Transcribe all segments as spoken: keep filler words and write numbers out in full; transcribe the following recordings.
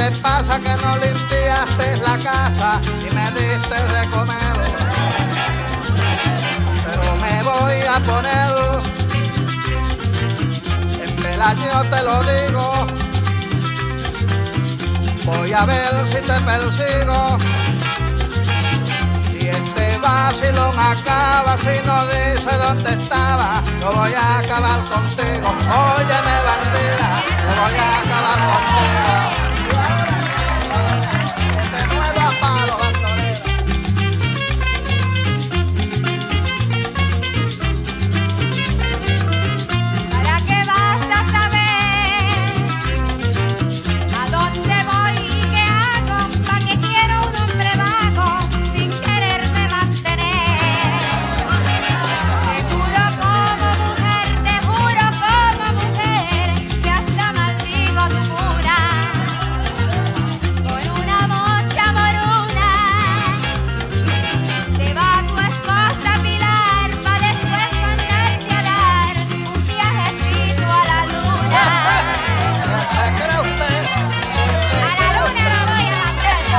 te pasa que no limpiaste la casa y me diste de comer? Pero me voy a poner, en Pelayo te lo digo, voy a ver si te persigo. Si este vacilón acaba, si no dice dónde estaba, yo voy a acabar contigo. Óyeme, bandida, yo voy a acabar contigo. Te muevo a palo, bandolera. ¿Para qué vas a saber a dónde voy y qué hago? ¿Para qué quiero un hombre vago sin quererme mantener? Te juro como mujer, te juro como mujer, que hasta maldigo tu cuna con una mocha moruna. Te va tu esposa a Pilar pa' después mandarte a dar un viajecito a la luna. ¿Se cree usted? A la luna no voy a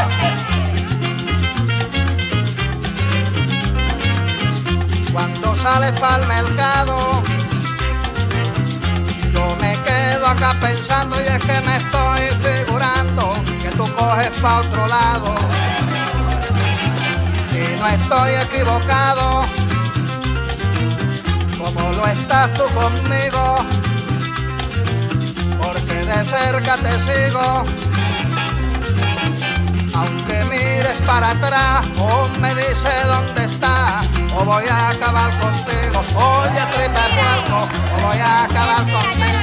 mandar. Cuando sales para el mercado, yo me quedo acá pensando y es que me estoy figurando que tú coges pa' otro lado. Y no estoy equivocado, como lo estás tú conmigo, porque de cerca te sigo. Aunque mires para atrás o me dice dónde está, o voy a acabar contigo. Oye, tripa de puerco, o voy a acabar contigo.